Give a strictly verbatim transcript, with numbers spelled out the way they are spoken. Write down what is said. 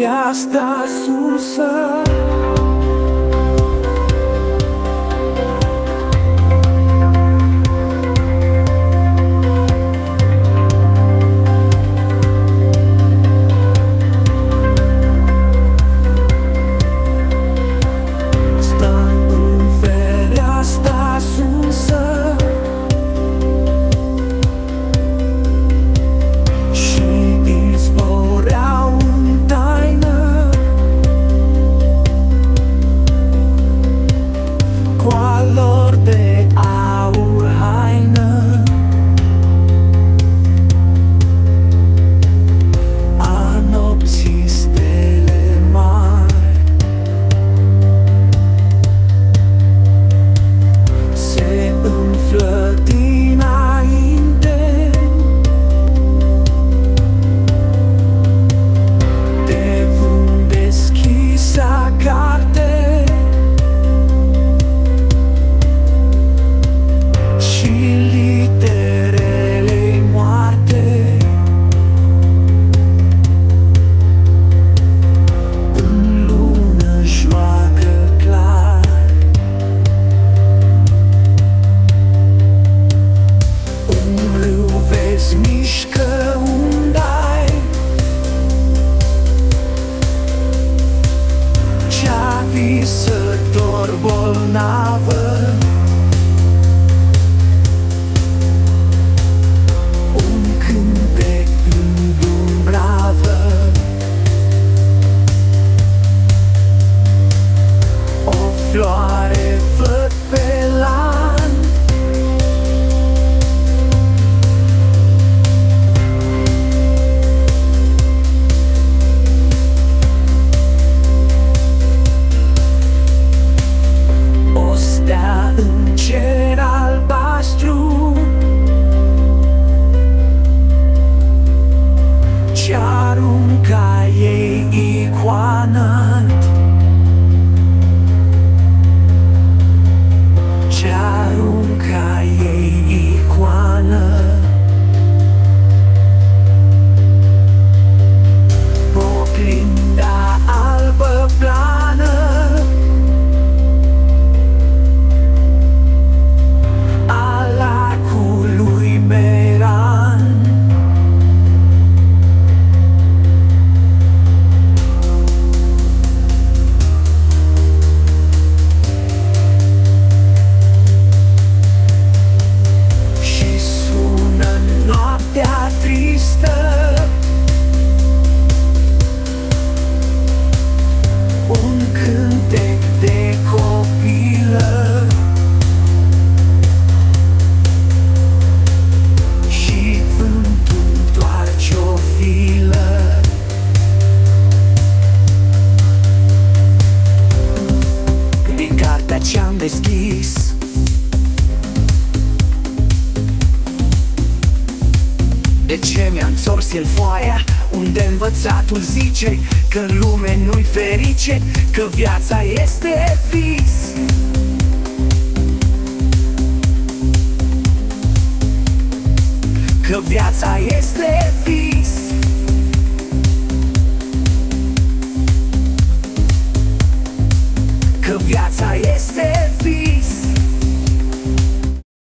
asta sunsă. Visător bolnavă, un cântec îndumbrată, o floare văd pe lan, în cer albastru, ce arunca ei icoană, ce arunca ei icoană. Oglinda albă plană, un cântec de copilă și vântul întoarce o filă. Din cartea ce-am deschis, de ce mi-a întors el foaia, unde învățatul zice că în lume nu-i ferice, că viața este vis. Că viața este vis. Că viața este vis.